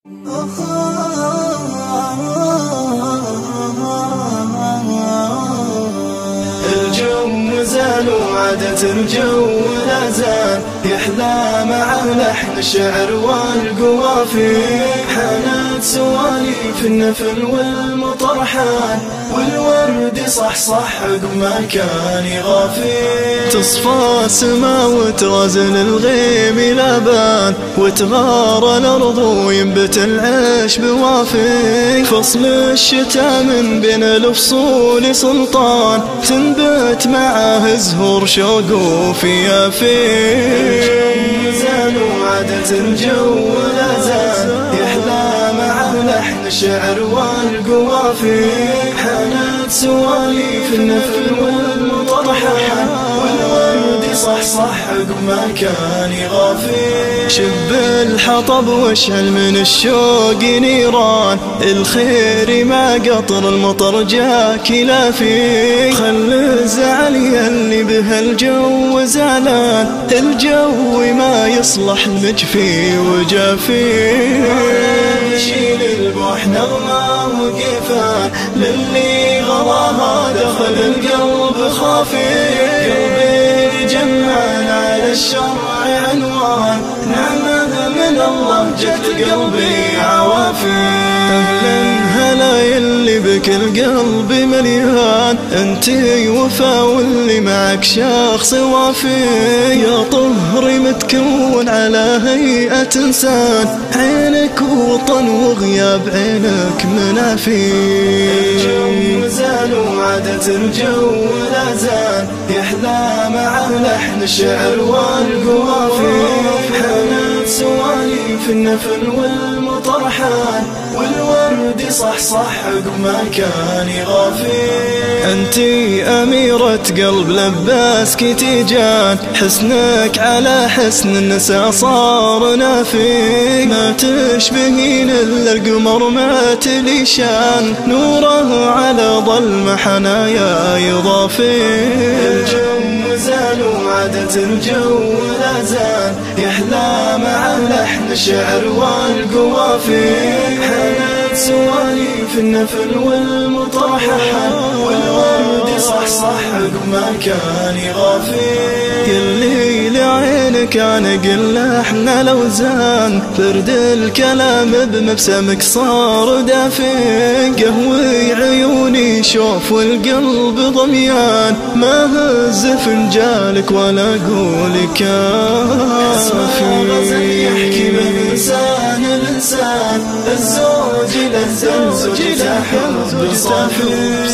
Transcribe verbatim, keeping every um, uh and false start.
الجو زال وعادت الجو لا زال يحلى مع لحن الشعر والقوافي، حانت سواليف النفل والمطرحان والورد صحصح عقب ما كان يغافي. تصفى السما وترازن الغيم لابان وتغار الارض وينبت العيش بوافي. فصل الشتاء من بين الفصول سلطان تنبت معاه زهور شوق وفيافي. زال وعادت الجو لا زال يحلى مع لحن الشعر والقوافي، حانت سواليف النفل والمطرحان والورد صحصح عقب ما كان يغافي. شب الحطب واشعل من الشوق نيران الخير ما قطر المطر جاك لافي. خل الزعل يلي به الجو زعلان الجو ما يصلح المجفي وجافي. شيل البوح نغمة وقفان للي غلاها دخل القلب خافي. قلبي جمعان على الشرع عنوان نعمة من الله جت قلبي عوافي. أهلا هلا يلي بك القلب مليان انتي وفا واللي معك شخص وافي. يا طهري متكون على هيئة انسان عينك وطن وغياب عينك منافي. الجو زال وعادت الجو لا زال يحلى مع لحن الشعر والقوافي، حانت سواليف النفل والمطرحان والورد صحصح عقب ما كان يغافي. انتي أميرة قلب لباسك تيجان حسنك على حسن النساء صار نافي. ما تشبهين إلا القمر ما تليشان نوره على ظلم حنايا يضافي. الجو زال وعادت الجو لا زال يحلى مع لحن الشعر والقوافي، حانت سواليف النفل والمطرحان والورد صحصح عقب ما كان يغافي. يلي لعينك انا قل احنا الاوزان فرد الكلام بمبسمك صار دافي. قهوي عيوني شوف والقلب ضميان ما هز فنجالك ولا اقول كافي. يحكي بلسان الانسان الزوج للزوج تحب صافي.